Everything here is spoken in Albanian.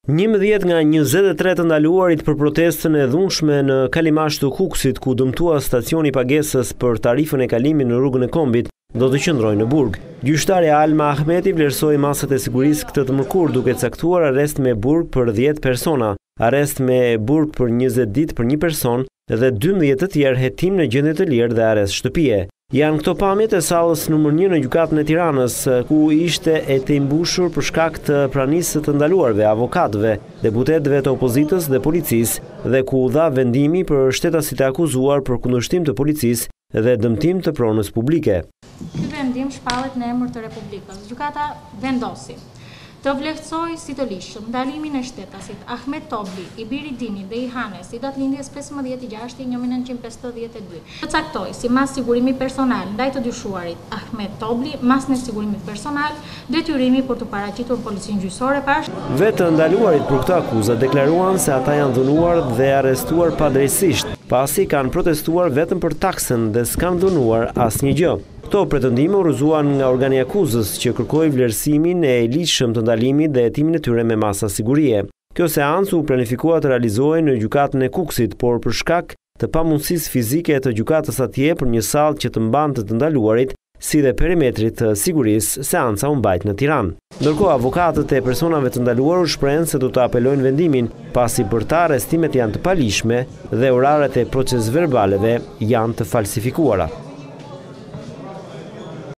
11 nga 23 të ndaluarit për protestën e dhunshme në Kalimash të Kukësit, ku dëmtua stacioni pagesës për tarifën e kalimit në rrugën e Kombit, do të qëndrojnë në burg. Gjyqtarja Alma Ahmeti vlerësoi masat e sigurisë këtë të mërkur, duke caktuar arrest me burg për 10 persona, arrest me burg për 20 ditë për një person dhe 12 të tjerë hetim në gjendje të lirë dhe arrest shtëpie. Janë këto pamjet e sallës nr. 1 në gjykatën e Tiranës, ku ishte e të mbushur për shkak të pranisë të ndaluarve, avokatëve, deputetëve të opozitës dhe policisë, dhe ku u dha vendimi për shtetasit e akuzuar për kundërshtim të policisë dhe dëmtim të pronës publike. Ky vendim shpallet në emër të Republikës. Gjykata vendosi të vlerësoj si të lishëm ndalimin e shtetasit Ahmet Tobli, i biri Dini dhe i Hanes, i datë lindjes 15/6/1952. Të caktoj si mas sigurimi personal ndaj të dyshuarit Ahmet Tobli, mas në sigurimi personal, detyrimi për të paraqitur policinë gjyqësore pas. Vetë ndaluarit për këtë akuzë deklaruan se ata janë dhunuar dhe arrestuar padrejtisht, pasi kanë protestuar vetëm për taksën dhe s'kanë dhunuar asnjë gjë. Këto pretendime urrëzuan nga organi akuzës, që kërkoi vlerësimin e ligjshëm të ndalimit dhe hetimin e tyre me masa sigurie. Kjo seancë u planifikua të realizohej në gjykatën e Kukësit, por për shkak të pamundësisë fizike të gjykatës atje për një sallë që të mbante të ndaluarit, si dhe perimetrit të sigurisë, seanca u mbajt në Tiranë. Ndërkohë, avokatët e personave të ndaluar u shprehen se do të apelojnë vendimin, pasi për ta arrestimet janë të palishme dhe oraret e procesverbaleve janë të falsifikuara.